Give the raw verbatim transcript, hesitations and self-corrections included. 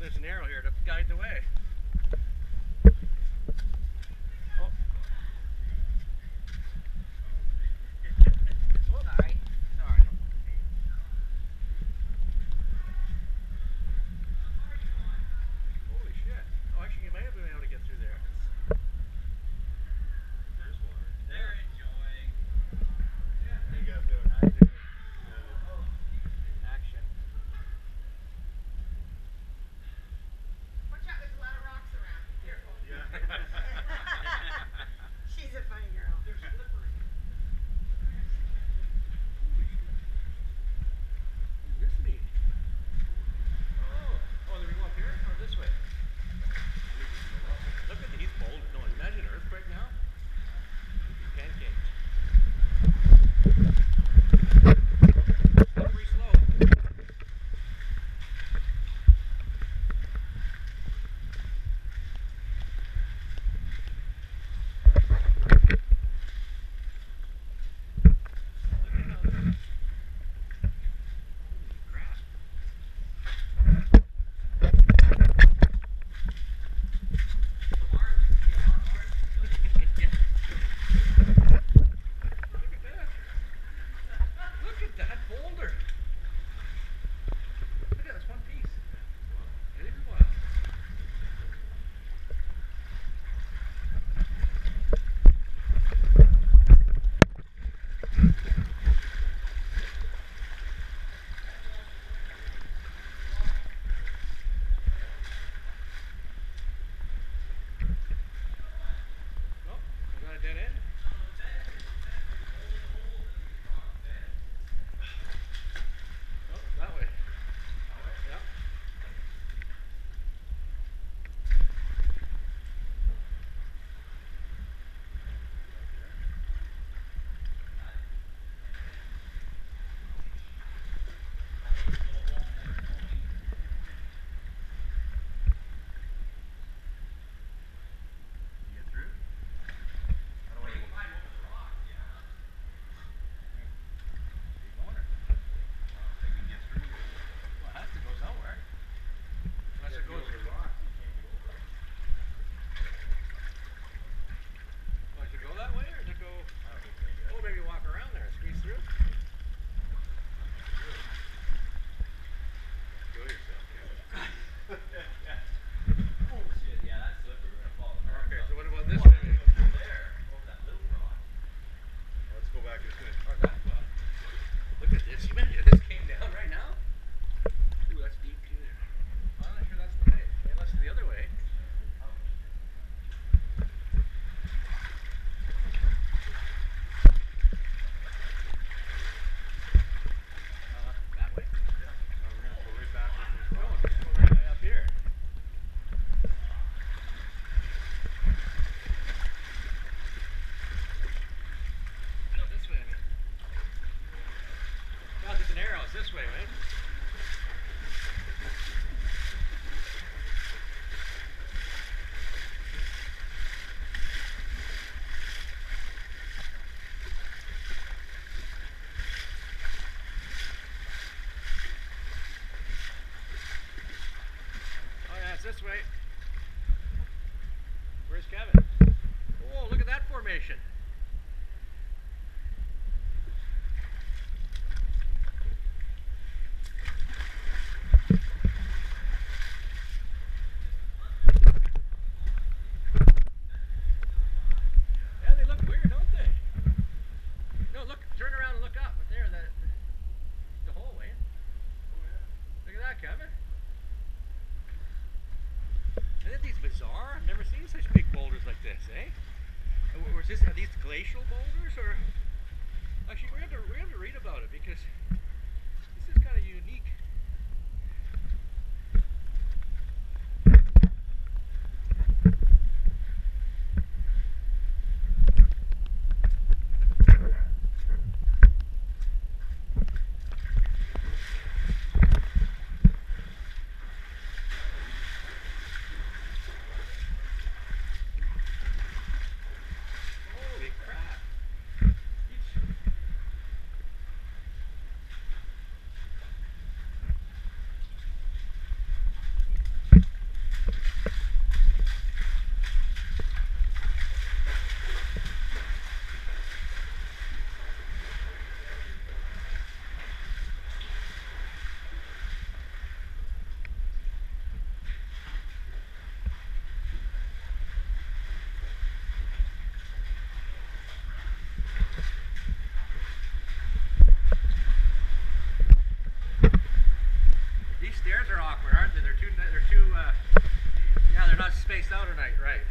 this narrow here to guide the way. Oh. Sorry. Sorry. Holy shit. Oh, actually, you might have been able to get through there. There's water. They're enjoying. How you guys doing? How you doing? Action. Watch out, there's a lot of rocks around. Careful. Yeah. She's a funny girl. They're slippery. This neat. Oh, oh, then we go up here or this way? Look at these boulders. No, imagine an earthquake now. These pancakes. Slippery slope. Crap. Look at that. Look at that boulder. Look at that, it's one piece. It is wild. Oh, we got a dead end. Oh, that way. Yeah. You get through? I don't want to. Keep going or? Think we can get through? Well, it has to go somewhere. Unless it goes. over rock, you can't get over it. Oh, does it go that way or does it go? I don't think we can get Oh, maybe walk around there and squeeze through. Go yourself, Kevin. Oh shit, yeah, that's slippery. We're gonna fall apart. Okay, so what about this Well, way? over there, over that little rock. Let's go back this way. Or that spot. Look at this. You imagine this came down right now? Ooh, that's deep too there. I'm not sure that's the way. Unless it's the other way. Uh, that way. Yeah. No, we're gonna go right back over those No, rocks. just go right way up here. No, this way, I mean. Now there's an arrow. It's this way, right? Oh yeah, it's this way. Where's Kevin? Oh, look at that formation. Yeah, they look weird, don't they? No, look, turn around and look up. But there, the, the hole, Wayne. Look at that, Kevin. Isn't these bizarre? I've never seen such big boulders like this, eh? Uh, Was this, are these glacial boulders or? Actually, we have to we have to read about it because this is kind of unique. Holy crap! Each, spaced out tonight, right?